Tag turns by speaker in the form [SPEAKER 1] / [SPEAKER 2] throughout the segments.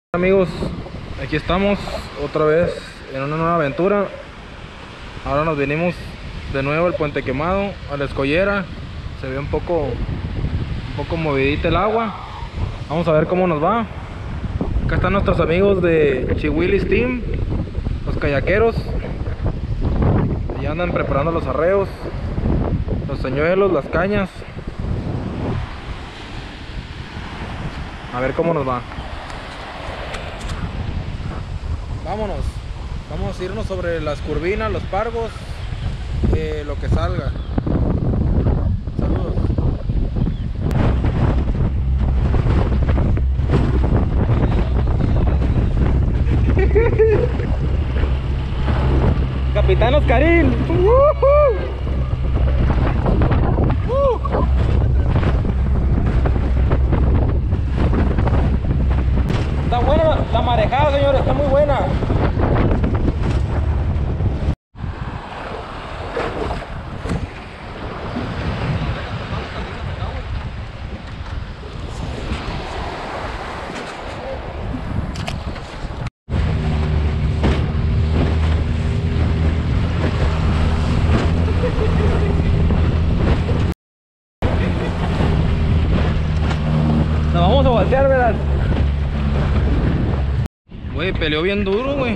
[SPEAKER 1] Amigos, aquí estamos otra vez en una nueva aventura. Ahora nos venimos de nuevo al Puente Quemado, a la Escollera. Se ve un poco movidita el agua. Vamos a ver cómo nos va. Acá están nuestros amigos de Chihuilis Team, los kayakeros. Ya andan preparando los arreos, los señuelos, las cañas. A ver cómo nos va. Vámonos, vamos a irnos sobre las curvinas, los pargos, lo que salga. Saludos. Capitán Oscarín. Está buena la marejada, señores, está muy buena. Nos vamos a voltear, ¿verdad? Güey, peleó bien duro, güey.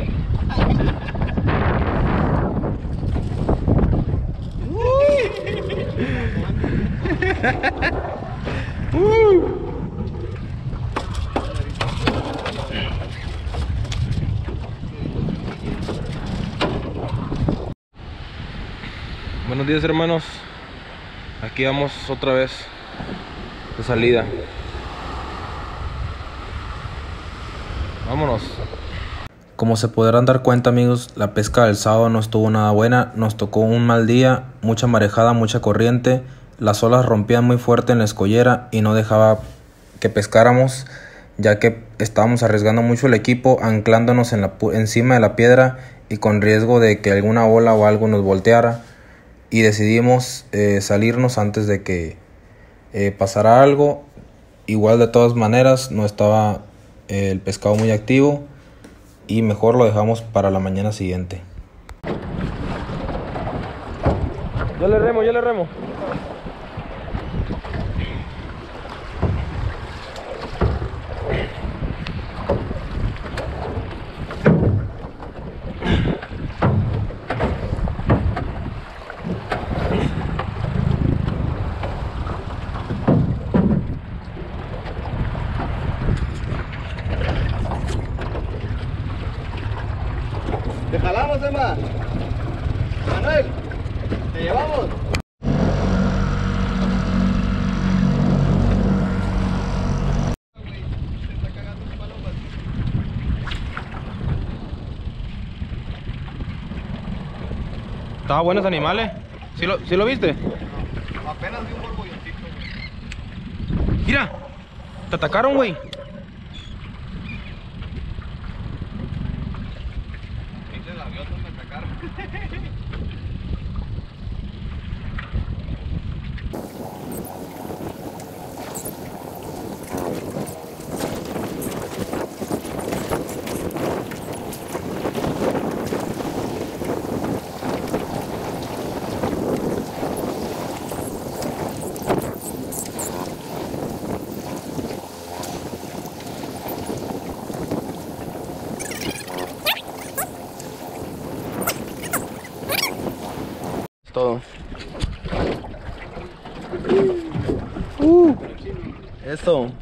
[SPEAKER 1] Buenos días, hermanos. Aquí vamos otra vez de salida. Vámonos. Como se podrán dar cuenta, amigos, la pesca del sábado no estuvo nada buena. Nos tocó un mal día, mucha marejada, mucha corriente. Las olas rompían muy fuerte en la escollera y no dejaba que pescáramos, ya que estábamos arriesgando mucho el equipo, anclándonos encima de la piedra y con riesgo de que alguna ola o algo nos volteara. Y decidimos salirnos antes de que pasara algo. Igual, de todas maneras, no estaba el pescado muy activo y mejor lo dejamos para la mañana siguiente. Yo le remo.
[SPEAKER 2] Te jalamos, Emma. Manuel, te llevamos.
[SPEAKER 1] Estaban buenos animales. ¿Sí lo viste?
[SPEAKER 2] Apenas vi un borbolloncito, güey.
[SPEAKER 1] Mira, te atacaron, güey.
[SPEAKER 2] Pinches gaviotas me atacaron.
[SPEAKER 1] Todo. Eso.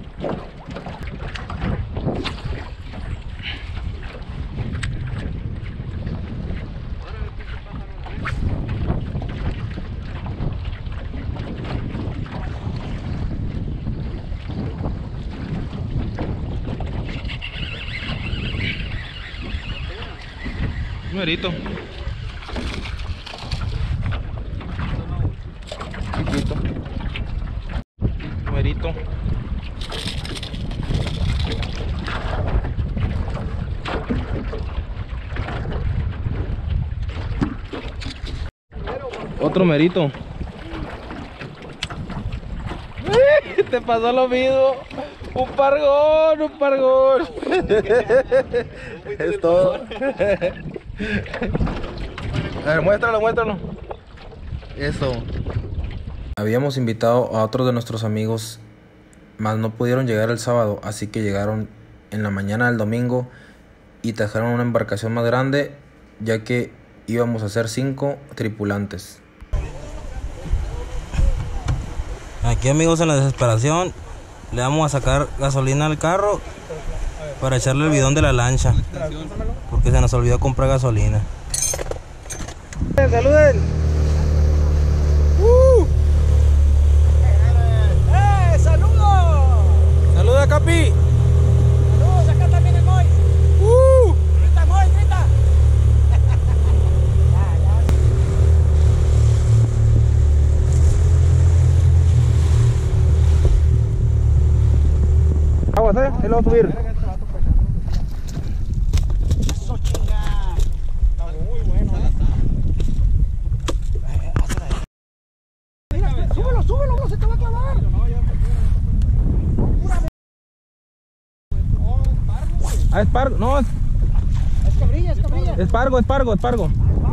[SPEAKER 1] Numerito. Chiquito. Numerito. Otro merito. Te pasó lo mismo. Un pargón, un pargón. Es todo. A ver, muéstralo, muéstralo. Eso. Habíamos invitado a otros de nuestros amigos, mas no pudieron llegar el sábado, así que llegaron en la mañana del domingo y trajeron una embarcación más grande, ya que íbamos a ser 5 tripulantes. Aquí, amigos, en la desesperación le vamos a sacar gasolina al carro para echarle el bidón de la lancha, porque se nos olvidó comprar gasolina. ¡Saluden!
[SPEAKER 3] ¡Saludos!
[SPEAKER 1] ¡Saluda, Capi!
[SPEAKER 3] ¡Saludos! Acá también el Moy. ¡Grita, Moy, grita!
[SPEAKER 1] Aguas, ahí lo vamos a subir.
[SPEAKER 3] Eso, chinga. Está muy bueno. Súbelo, súbelo, no se te va a clavar.
[SPEAKER 1] Ah, es pargo, no,
[SPEAKER 3] Es cabrilla, es cabrilla.
[SPEAKER 1] es pargo, es pargo, es pargo.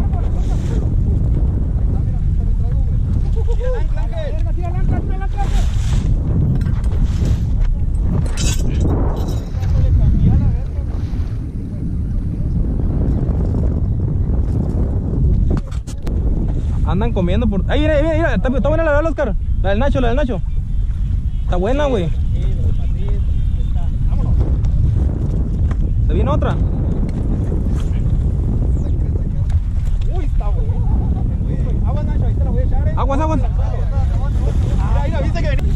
[SPEAKER 1] Andan comiendo por... ¡Ay, mira, mira, mira! Está buena la del Oscar. La del Nacho, la del Nacho. Está buena, güey. ¿Se viene otra?
[SPEAKER 3] Uy, está bueno. Aguas, Nacho, ahí te la voy a echar,
[SPEAKER 1] Aguas, aguas.
[SPEAKER 3] Mira, mira, viste que venía.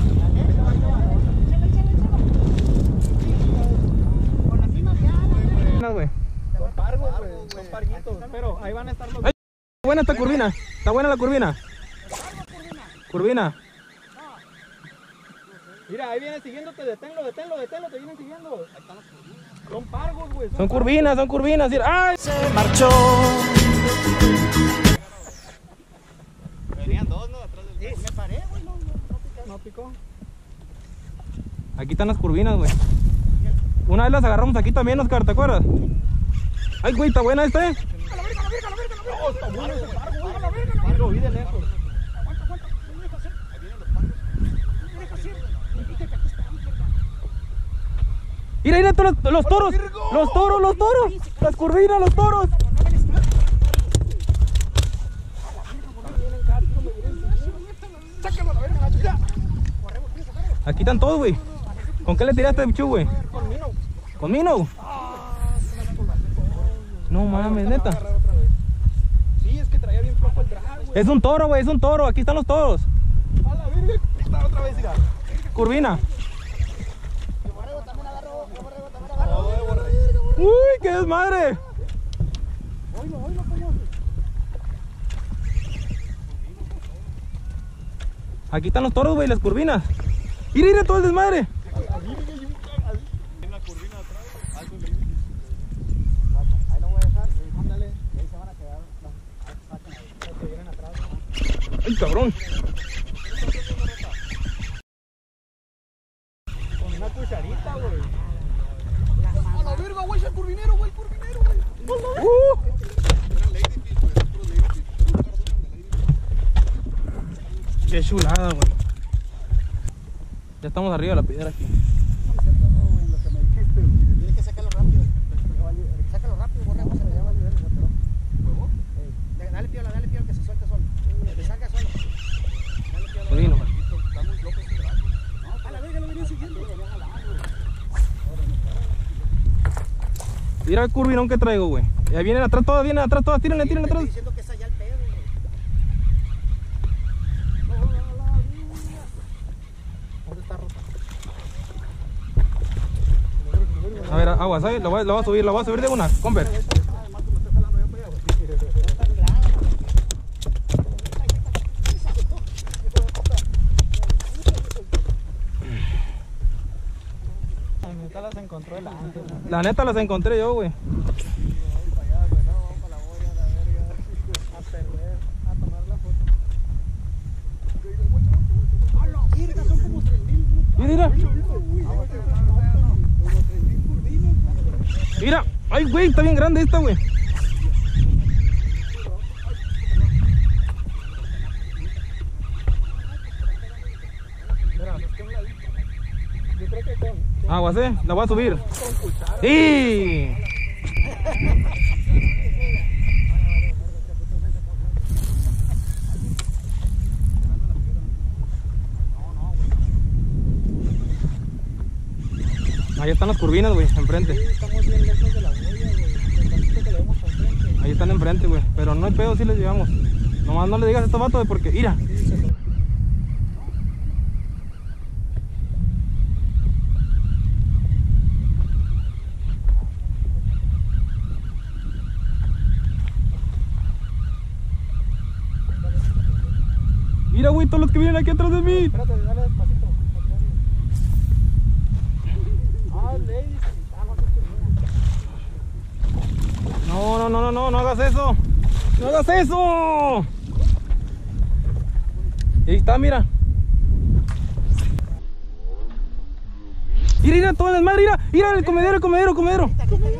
[SPEAKER 3] Con las mismas
[SPEAKER 1] Buenas, güey.
[SPEAKER 3] Son pargos, güey. Son parguitos. Pero ahí van a estar los...
[SPEAKER 1] Ay, está buena esta curvina. Está buena la curvina. Curvina.
[SPEAKER 3] Mira, ahí viene siguiéndote, deténlo, deténlo, deténlo, te vienen siguiendo. Son pargos, güey.
[SPEAKER 1] Son curvinas, son curvinas. ¡Ay!
[SPEAKER 3] Se marchó.
[SPEAKER 2] Venían dos, ¿no? Atrás del...
[SPEAKER 3] Me paré, güey, no picó.
[SPEAKER 1] Aquí están las curvinas, güey. Una vez las agarramos aquí también, Oscar, ¿te acuerdas? Ay, güey, está buena esta,
[SPEAKER 3] No, está bueno ese pargo, güey. La verga, la lo vi de lejos. Aguanta, aguanta. No me dejas hacer. Ahí vienen los pargos. No me dejas hacer. Dije que aquí estamos, cerca.
[SPEAKER 1] Mira, mira todos los toros. Los toros, los toros. Las curvinas, los toros.
[SPEAKER 3] Sácalo a la verga, Nacho, ya.
[SPEAKER 1] Aquí están todos, güey. ¿Con qué le tiraste, bichu, güey?
[SPEAKER 3] Con Mino.
[SPEAKER 1] ¿Con Mino? No mames, neta.
[SPEAKER 3] Sí, es que traía bien flojo el drag, güey.
[SPEAKER 1] Es un toro, güey, es un toro. Aquí están los toros.
[SPEAKER 3] A la verga. Está otra vez, mira.
[SPEAKER 1] Curvina.
[SPEAKER 3] Borrego también agarró.
[SPEAKER 1] Uy, qué desmadre.
[SPEAKER 3] Oílo, ¿cómo?
[SPEAKER 1] Aquí están los toros, güey, las curvinas. Mira, mira todo el desmadre.
[SPEAKER 2] En la curvina atrás, algo le...
[SPEAKER 3] Ahí lo voy a dejar. Ándale. Ahí se van a quedar. Saquen ahí. Los que vienen atrás.
[SPEAKER 1] Ay, cabrón.
[SPEAKER 3] Con una cucharita, güey. A la verga, güey, el curvinero, güey, güey.
[SPEAKER 1] Qué chulada, güey. Ya estamos arriba de la piedra aquí.
[SPEAKER 3] Lo que me dijiste. Tienes que sacarlo rápido. Sácalo rápido, borrego, se le llama liberar el ratero. ¿Huevo? Dale piola que se suelte solo. Que salga solo. Dale piola.
[SPEAKER 1] Curvino.
[SPEAKER 2] Está muy loco este drag.
[SPEAKER 3] No, a la verga lo venía siguiendo.
[SPEAKER 1] Mira el curvinón que traigo, güey. Ya vienen atrás todas, tírenle, tírenle atrás.
[SPEAKER 3] Estoy diciendo que es allá el pedo, güey. ¿Dónde está Rosa?
[SPEAKER 1] A ver, aguas, ¿sabes? Lo voy a subir de una, comper.
[SPEAKER 3] Las encontró el ángel.
[SPEAKER 1] La neta las encontré yo, güey.
[SPEAKER 3] A perder, a tomar la foto. A la verga, son como 3000.
[SPEAKER 1] Mira, mira.
[SPEAKER 3] Uy,
[SPEAKER 1] Mira, ay, güey, está bien grande esta, güey.
[SPEAKER 2] Yo creo que con
[SPEAKER 1] Aguacé, la voy a subir. ¡Sí! Ahí están las curvinas, güey, enfrente.
[SPEAKER 2] sí, estamos bien lejos de la huella, güey. El tantito que le vemos al frente.
[SPEAKER 1] Ahí están enfrente, güey. Pero no hay pedo si les llevamos. Nomás no le digas a estos vatos, güey, porque, mira. Mira, güey, todos los que vienen aquí atrás de mí.
[SPEAKER 2] Espérate, dale despacito. Ah, ley. Ah, no,
[SPEAKER 1] No hagas eso. No hagas eso. Y ahí está, mira. Mira, todo el desmadre, mira el comedero. Comedero.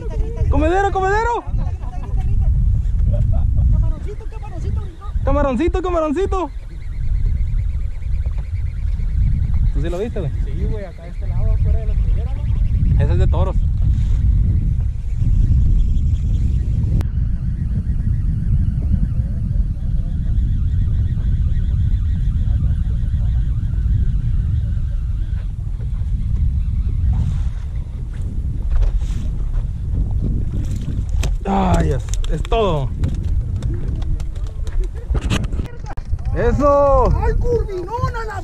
[SPEAKER 1] Camaroncito. ¿Tú sí lo viste, güey?
[SPEAKER 2] Sí, güey, acá de este lado, afuera de la escalera, ¿no?
[SPEAKER 1] Ese es de toros. Ay, es todo. ¡Eso!
[SPEAKER 3] ¡Ay, curvinona la!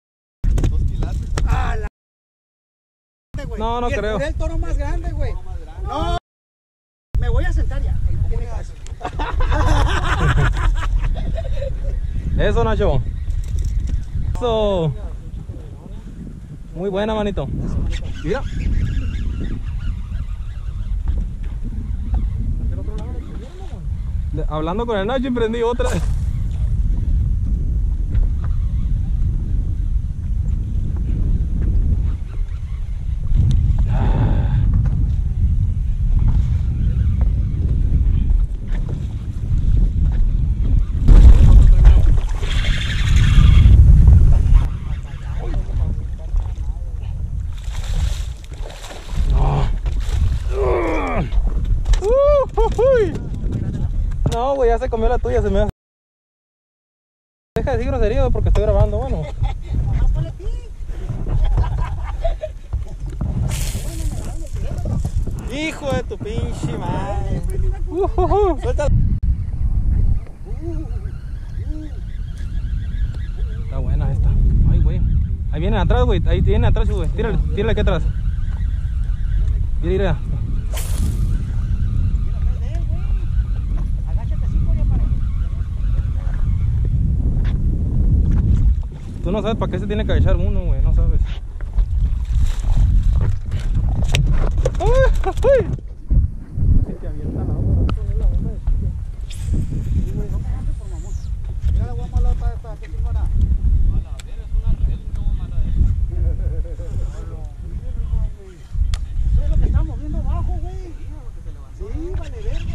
[SPEAKER 3] ¡A la! Güey.
[SPEAKER 1] No, no
[SPEAKER 3] Y
[SPEAKER 1] creo.
[SPEAKER 3] el toro más grande, güey. No. Me voy a sentar ya. No tiene caso.
[SPEAKER 1] Eso, Nacho. Eso. Muy buena, manito. Mira. Hablando con el Nacho, emprendí otra. No, güey, ya se comió la tuya, se me hace. Deja de decir grosería porque estoy grabando, bueno.
[SPEAKER 2] Hijo de tu pinche madre.
[SPEAKER 1] Suéltala. Está buena esta. Ay, güey. Ahí vienen atrás, güey. Ahí vienen atrás, güey. Tírale aquí atrás. Mira. Tú no sabes para qué se tiene que echar uno, güey. No sabes. ¡Ay!
[SPEAKER 2] Si te avientan agua, poner la bomba de chique. Sí, güey, no me hagas por mamón. Mira la guama lota esta, qué chingona. Eso es lo que estamos viendo abajo, güey. Sí, vale verga.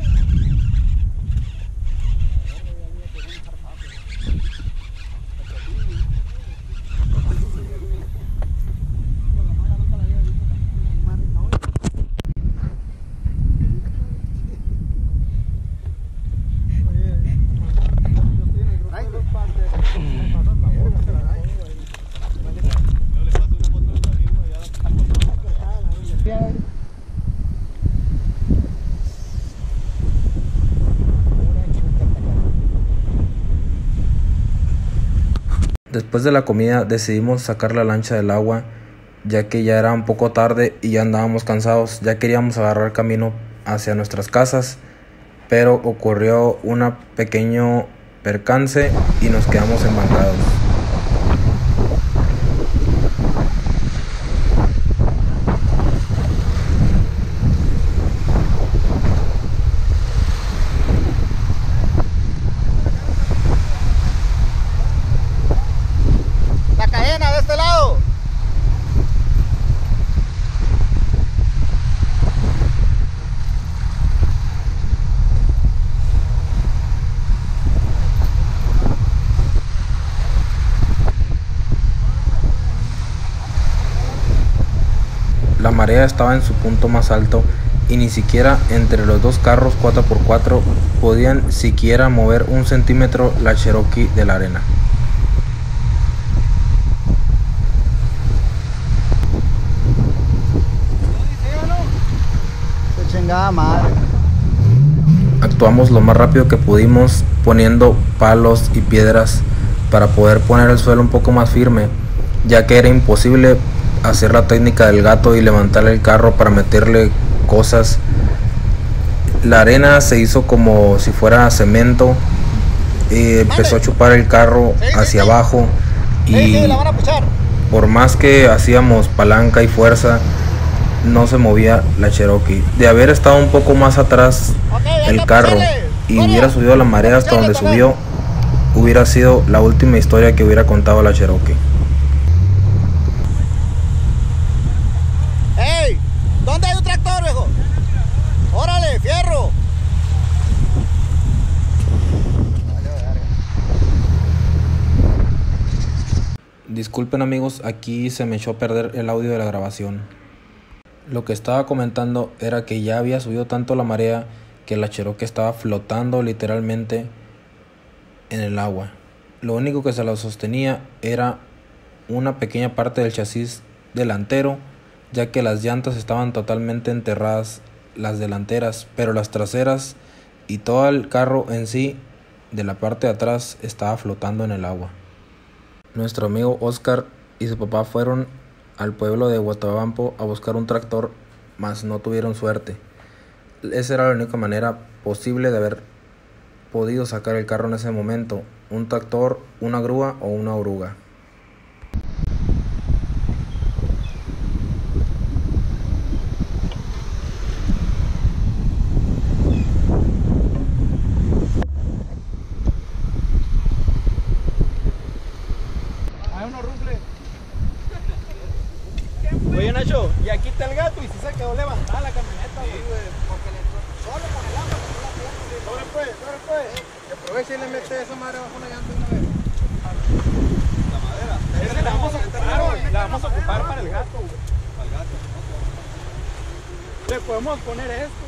[SPEAKER 1] Después de la comida decidimos sacar la lancha del agua, ya que ya era un poco tarde y ya andábamos cansados. Ya queríamos agarrar camino hacia nuestras casas, pero ocurrió un pequeño percance y nos quedamos embarcados.
[SPEAKER 3] La cadena de este lado.
[SPEAKER 1] marea estaba en su punto más alto y ni siquiera entre los dos carros 4x4 podían siquiera mover un centímetro la Cherokee de la arena.
[SPEAKER 3] Qué chingada madre.
[SPEAKER 1] Actuamos lo más rápido que pudimos, poniendo palos y piedras para poder poner el suelo un poco más firme, ya que era imposible hacer la técnica del gato y levantar el carro para meterle cosas. La arena se hizo como si fuera cemento y empezó a chupar el carro hacia abajo, y por más que hacíamos palanca y fuerza no se movía la Cherokee. De haber estado un poco más atrás el carro y hubiera subido la marea hasta donde subió, hubiera sido la última historia que hubiera contado la Cherokee.
[SPEAKER 3] ¡Ey! ¿Dónde hay un tractor, viejo? ¡Órale, fierro!
[SPEAKER 1] Disculpen amigos, aquí se me echó a perder el audio de la grabación. Lo que estaba comentando era que ya había subido tanto la marea que la Cherokee estaba flotando literalmente en el agua. Lo único que se la sostenía era una pequeña parte del chasis delantero, ya que las llantas estaban totalmente enterradas, las delanteras, pero las traseras y todo el carro en sí de la parte de atrás estaba flotando en el agua. Nuestro amigo Oscar y su papá fueron al pueblo de Guatabampo a buscar un tractor, mas no tuvieron suerte. Esa era la única manera posible de haber podido sacar el carro en ese momento: un tractor, una grúa o una oruga.
[SPEAKER 2] Hay unos rufles. Oye Nacho, y aquí está el gato y si se quedó levantada la camioneta. Sí, güey, porque solo con el agua no la pierdo. Sobre pues. Que aproveche y le mete esa madre bajo la llanta de una vez. La madera. Esa la vamos a ocupar, güey. La vamos a ocupar para el gato, güey. Para el gato. Le podemos poner esto.